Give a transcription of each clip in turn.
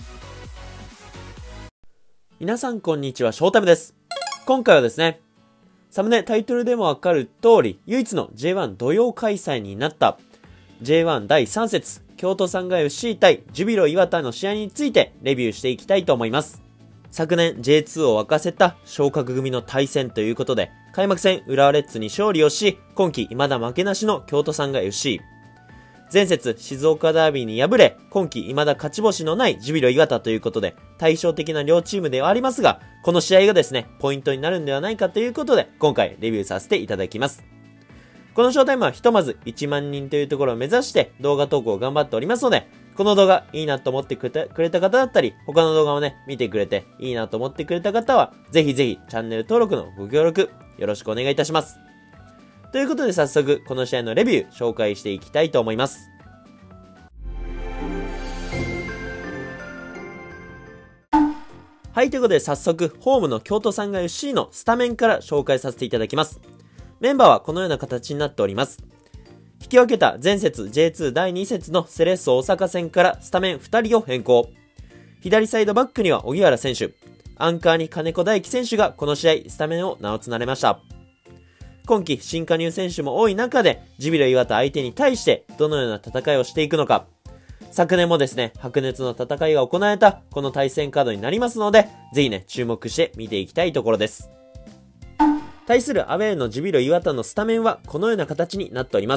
皆さんこんにちは、ショータイムです。今回はですね、サムネタイトルでもわかる通り、唯一の J1 土曜開催になった J1 第3節京都サンガ FC 対ジュビロ磐田の試合についてレビューしていきたいと思います。昨年 J2 を沸かせた昇格組の対戦ということで、開幕戦浦和レッズに勝利をし、今季未だ負けなしの京都サンガ FC。前節静岡ダービーに敗れ、今季未だ勝ち星のないジュビロ磐田ということで、対照的な両チームではありますが、この試合がですね、ポイントになるんではないかということで、今回レビューさせていただきます。このショータイムはひとまず1万人というところを目指して動画投稿を頑張っておりますので、この動画いいなと思ってくれた方だったり、他の動画をね、見てくれていいなと思ってくれた方は、ぜひぜひチャンネル登録のご協力よろしくお願いいたします。ということで早速、この試合のレビュー紹介していきたいと思います。はい、ということで早速、ホームの京都サンガ FC のスタメンから紹介させていただきます。メンバーはこのような形になっております。引き分けた前節 J2 第2節のセレッソ大阪戦からスタメン2人を変更。左サイドバックには荻原選手、アンカーに金子大輝選手がこの試合スタメンを名を連ねました。今季新加入選手も多い中で、ジュビロ磐田相手に対してどのような戦いをしていくのか。昨年もですね、白熱の戦いが行われたこの対戦カードになりますので、ぜひね、注目して見ていきたいところです。対するアウェーのジュビロ磐田のスタメンはこのような形になっております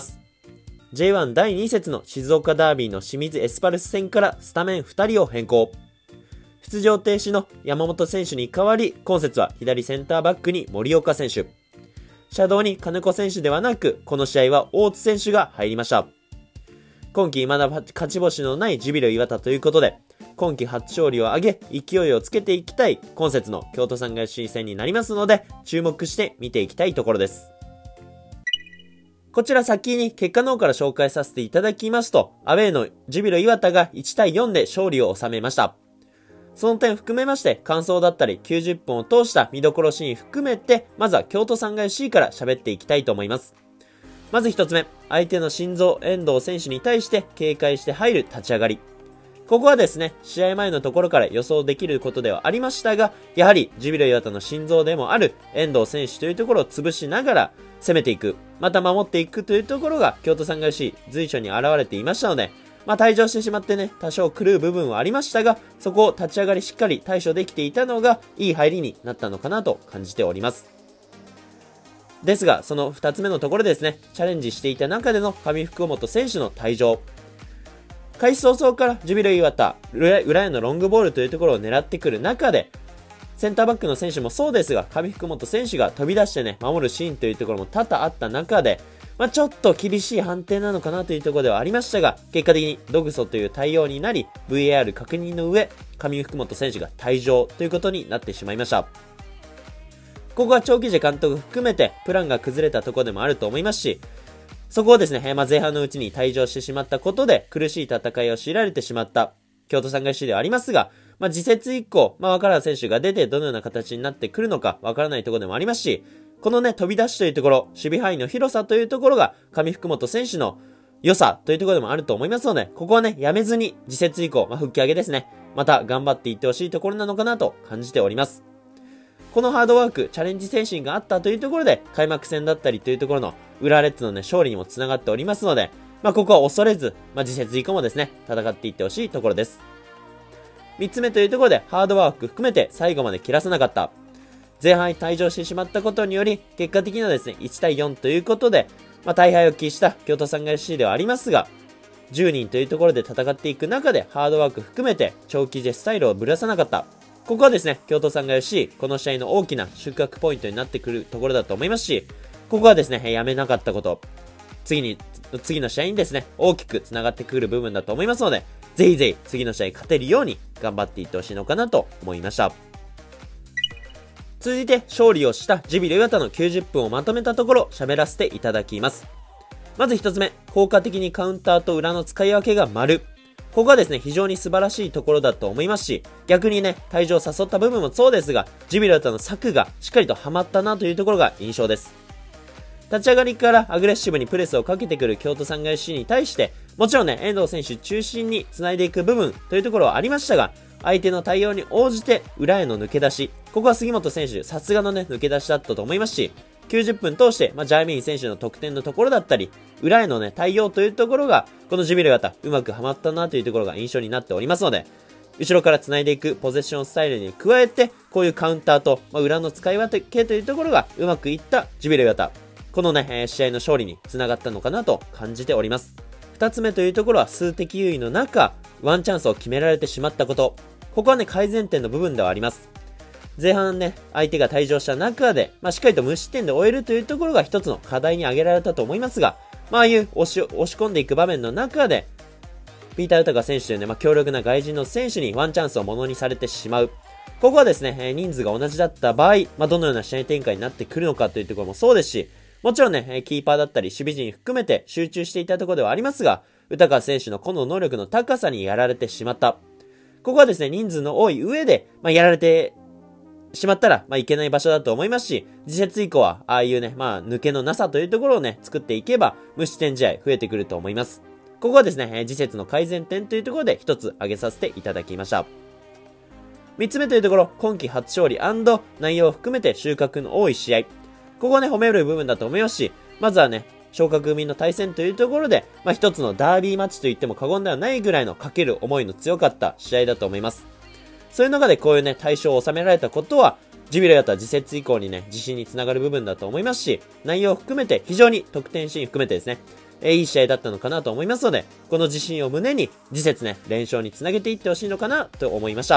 。J1 第2節の静岡ダービーの清水エスパルス戦からスタメン2人を変更。出場停止の山本選手に代わり、今節は左センターバックに森岡選手。シャドウに金子選手ではなく、この試合は大津選手が入りました。今季未だ勝ち星のないジュビロ磐田ということで、今季初勝利を挙げ、勢いをつけていきたい今節の京都サンガ FC 戦になりますので、注目して見ていきたいところです。こちら先に結果の方から紹介させていただきますと、アウェーのジュビロ磐田が1対4で勝利を収めました。その点含めまして、感想だったり90分を通した見どころシーン含めて、まずは京都サンガ FC から喋っていきたいと思います。まず一つ目、相手の心臓遠藤選手に対して警戒して入る立ち上がり。ここはですね、試合前のところから予想できることではありましたが、やはりジュビロ磐田の心臓でもある遠藤選手というところを潰しながら攻めていく、また守っていくというところが京都サンガ FC 随所に現れていましたので、退場してしまってね、多少狂う部分はありましたが、そこを立ち上がりしっかり対処できていたのがいい入りになったのかなと感じております。ですが、その2つ目のところでですね、チャレンジしていた中での上福本選手の退場。開始早々からジュビロ磐田、裏へのロングボールというところを狙ってくる中で、センターバックの選手もそうですが、上福本選手が飛び出してね、守るシーンというところも多々あった中で、ちょっと厳しい判定なのかなというところではありましたが、結果的にドグソという対応になり、VAR 確認の上、上福本選手が退場ということになってしまいました。ここは長期時監督含めてプランが崩れたところでもあると思いますし、そこをですね、前半のうちに退場してしまったことで苦しい戦いを強いられてしまった京都サンガ FC ではありますが、次節以降、若原選手が出てどのような形になってくるのかわからないところでもありますし、このね、飛び出しというところ、守備範囲の広さというところが上福本選手の良さというところでもあると思いますので、ここはね、やめずに次節以降、復帰上げですね、また頑張っていってほしいところなのかなと感じております。このハードワーク、チャレンジ精神があったというところで、開幕戦だったりというところの浦和レッズのね、勝利にもつながっておりますので、ここは恐れず、次節以降もですね、戦っていってほしいところです。3つ目というところで、ハードワーク含めて最後まで切らさなかった。前半に退場してしまったことにより、結果的にはですね、1対4ということで、大敗を喫した京都サンガ FC ではありますが、10人というところで戦っていく中で、ハードワーク含めて長期でスタイルをぶらさなかった。ここはですね、京都サンガ FC、この試合の大きな収穫ポイントになってくるところだと思いますし、ここはですね、やめなかったこと、次の試合にですね、大きく繋がってくる部分だと思いますので、ぜひぜひ次の試合勝てるように頑張っていってほしいのかなと思いました。続いて、勝利をしたジュビロ磐田の90分をまとめたところ、喋らせていただきます。まず一つ目、効果的にカウンターと裏の使い分けが丸。ここはですね、非常に素晴らしいところだと思いますし、逆にね、退場を誘った部分もそうですが、ジュビロ磐田の策がしっかりとハマったなというところが印象です。立ち上がりからアグレッシブにプレスをかけてくる京都サンガ FC に対して、もちろんね、遠藤選手中心に繋いでいく部分というところはありましたが、 相手の対応に応じて裏への抜け出し、ここは杉本選手、さすがのね、抜け出しだったと思いますし、90分通して、ジャイミン選手の得点のところだったり、裏へのね、対応というところが、このジュビロ磐田、うまくはまったなというところが印象になっておりますので、後ろから繋いでいくポゼッションスタイルに加えて、こういうカウンターと、裏の使い分けというところがうまくいったジュビロ磐田。このね、試合の勝利に繋がったのかなと感じております。二つ目というところは数的優位の中、ワンチャンスを決められてしまったこと。ここはね、改善点の部分ではあります。前半ね、相手が退場した中で、しっかりと無失点で終えるというところが一つの課題に挙げられたと思いますが、ああいう押し込んでいく場面の中で、ピーター・ウタカ選手というね、強力な外人の選手にワンチャンスをものにされてしまう。ここはですね、人数が同じだった場合、どのような試合展開になってくるのかというところもそうですし、もちろんね、キーパーだったり守備陣含めて集中していたところではありますが、ウタカ選手の個の能力の高さにやられてしまった。ここはですね、人数の多い上で、やられてしまったら、いけない場所だと思いますし、次節以降は、ああいうね、抜けのなさというところをね、作っていけば、無失点試合増えてくると思います。ここはですね、次節の改善点というところで一つ挙げさせていただきました。三つ目というところ、今季初勝利&内容を含めて収穫の多い試合。ここはね、褒める部分だと思いますし、まずはね、昇格組の対戦というところで、一つのダービーマッチと言っても過言ではないぐらいのかける思いの強かった試合だと思います。そういう中でこういうね、対象を収められたことは、ジュビロ磐田次節以降にね、自信につながる部分だと思いますし、内容を含めて非常に得点シーン含めてですね、いい試合だったのかなと思いますので、この自信を胸に次節ね、連勝につなげていってほしいのかなと思いました。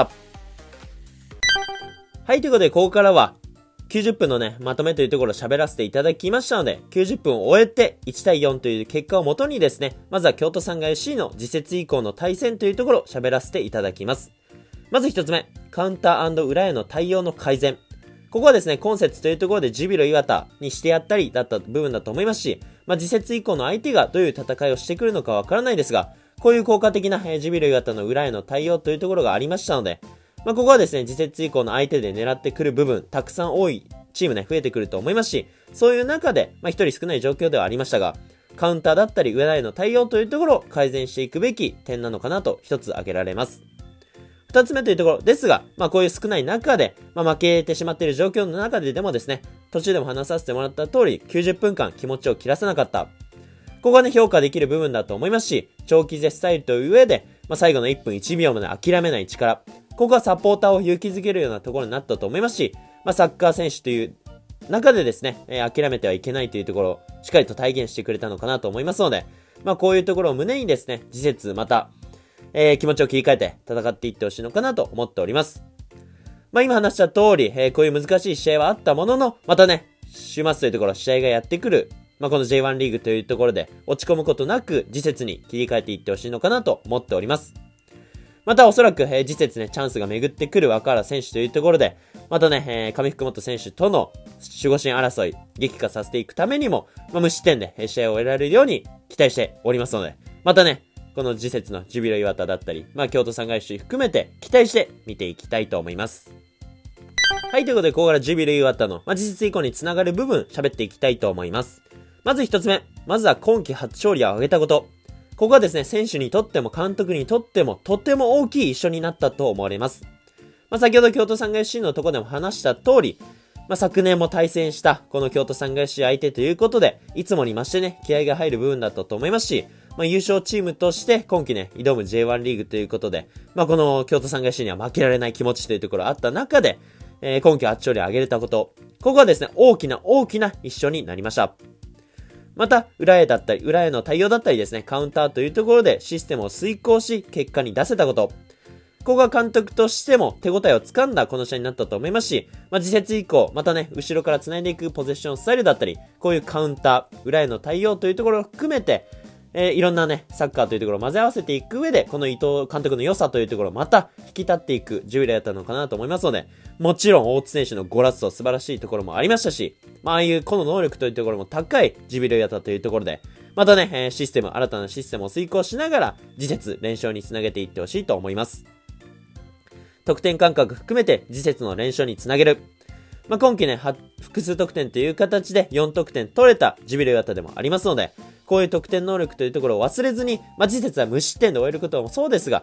はい、ということでここからは、90分のね、まとめというところを喋らせていただきましたので、90分を終えて1対4という結果をもとにですね、まずは京都サンガ FC の次節以降の対戦というところを喋らせていただきます。まず一つ目、カウンター&裏への対応の改善。ここはですね、今節というところでジュビロ磐田にしてやったりだった部分だと思いますし、次節以降の相手がどういう戦いをしてくるのかわからないですが、こういう効果的なジュビロ磐田の裏への対応というところがありましたので、ここはですね、次節以降の相手で狙ってくる部分、たくさん多いチームね、増えてくると思いますし、そういう中で、一人少ない状況ではありましたが、カウンターだったり裏への対応というところを改善していくべき点なのかなと一つ挙げられます。二つ目というところですが、こういう少ない中で、負けてしまっている状況の中ででもですね、途中でも話させてもらった通り、90分間気持ちを切らさなかった。ここがね、評価できる部分だと思いますし、長期絶スタイルという上で、最後の1分1秒まで諦めない力。ここがサポーターを勇気づけるようなところになったと思いますし、サッカー選手という中でですね、諦めてはいけないというところをしっかりと体現してくれたのかなと思いますので、こういうところを胸にですね、次節また、気持ちを切り替えて戦っていってほしいのかなと思っております。今話した通り、こういう難しい試合はあったものの、またね、週末というところ試合がやってくる、この J1 リーグというところで落ち込むことなく次節に切り替えていってほしいのかなと思っております。またおそらく、次節ね、チャンスが巡ってくる若原選手というところで、またね、上福本選手との守護神争い、激化させていくためにも、無失点で試合を終えられるように期待しておりますので、またね、この次節のジュビロ磐田だったり、京都サンガ FC 含めて期待して見ていきたいと思います。はい、ということで、ここからジュビロ磐田の、次節以降につながる部分、喋っていきたいと思います。まず一つ目、まずは今季初勝利を挙げたこと。ここはですね、選手にとっても監督にとっても、とても大きい一緒になったと思われます。先ほど京都サンガ FC のところでも話した通り、昨年も対戦した、この京都サンガ FC 相手ということで、いつもに増してね、気合が入る部分だったと思いますし、優勝チームとして今季ね、挑む J1 リーグということで、この京都サンガ FC には負けられない気持ちというところあった中で、今季初勝利を挙げれたこと、ここはですね、大きな一緒になりました。また、裏への対応だったりですね、カウンターというところでシステムを遂行し、結果に出せたこと。ここが監督としても手応えをつかんだこの試合になったと思いますし、次節以降、またね、後ろから繋いでいくポゼッションスタイルだったり、こういうカウンター、裏への対応というところを含めて、いろんなね、サッカーというところを混ぜ合わせていく上で、この伊藤監督の良さというところをまた引き立っていくジュビロだったのかなと思いますので、もちろん大津選手のゴラッソ素晴らしいところもありましたし、ああいう個の能力というところも高いジュビロだったというところで、またね、新たなシステムを遂行しながら、次節連勝につなげていってほしいと思います。得点間隔含めて次節の連勝につなげる。今季ね、複数得点という形で4得点取れたジュビロ磐田でもありますので、こういう得点能力というところを忘れずに、次節は無失点で終えることもそうですが、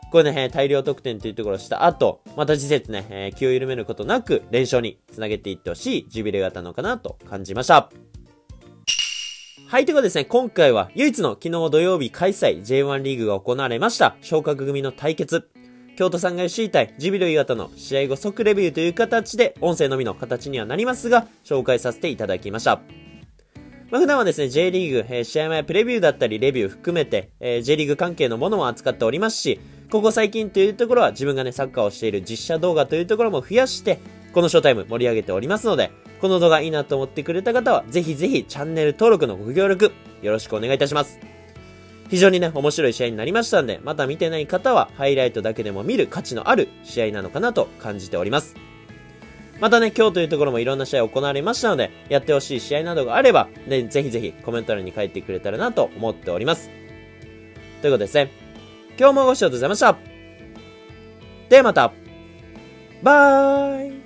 これね、大量得点というところをした後、また次節ね、気を緩めることなく連勝につなげていってほしいジュビロ磐田のかなと感じました。はい、ということでですね、今回は唯一の昨日土曜日開催 J1 リーグが行われました昇格組の対決。京都サンガ FC 対ジュビロ磐田の試合後即レビューという形で音声のみの形にはなりますが、紹介させていただきました。普段はですね、J リーグ、試合前プレビューだったりレビュー含めて、J リーグ関係のものも扱っておりますし、ここ最近というところは自分がね、サッカーをしている実写動画というところも増やして、このショータイム盛り上げておりますので、この動画いいなと思ってくれた方は、ぜひぜひチャンネル登録のご協力、よろしくお願いいたします。非常にね、面白い試合になりましたんで、まだ見てない方は、ハイライトだけでも見る価値のある試合なのかなと感じております。またね、今日というところもいろんな試合行われましたので、やってほしい試合などがあれば、ね、ぜひぜひコメント欄に書いてくれたらなと思っております。ということでですね、今日もご視聴ありがとうございました。ではまた、バイ